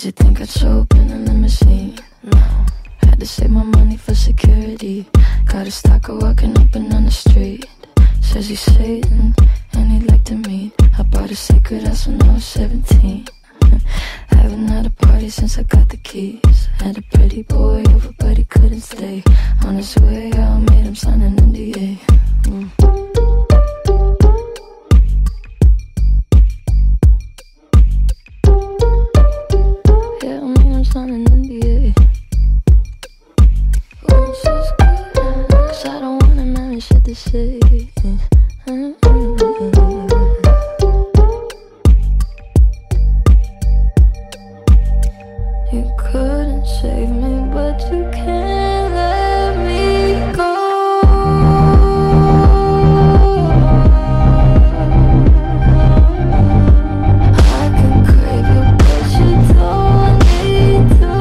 you think I'd show up in a limousine? No. Had to save my money for security. Got a stalker walking up and down the street. Says he's Satan and he'd like to meet. I bought a secret house when I was 17. Haven't had a party since I got the keys. Had a pretty boy over but he couldn't stay. On his way out, made him sign an NDA. Yeah, I made him sign an NDA. Cause I don't want him having shit to say. You couldn't save me, but you can't let me go. I can crave you, but you don't need to.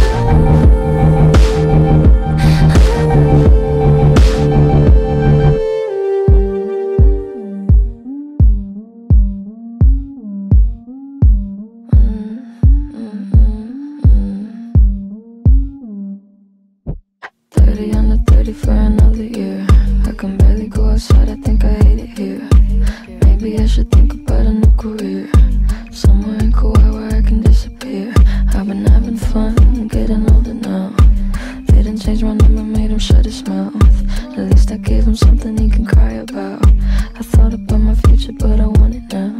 Under 30 for another year. I can barely go outside, I think I hate it here. Maybe I should think about a new career, somewhere in Kauai where I can disappear. I've been having fun, getting older now. Didn't change my number, made him shut his mouth. At least I gave him something he can cry about. I thought about my future, but I want it now.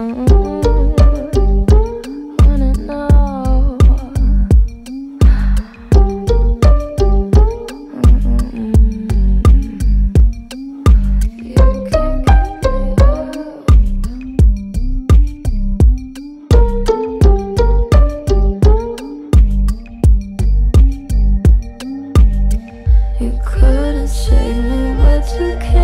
Want it now. You couldn't save me, but you can't.